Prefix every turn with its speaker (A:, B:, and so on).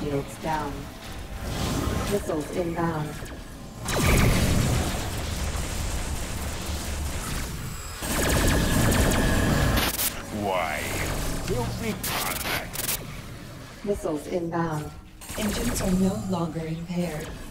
A: shields down. Missiles inbound.
B: Why? Filthy contact.
A: Missiles inbound.
C: Engines are no longer impaired.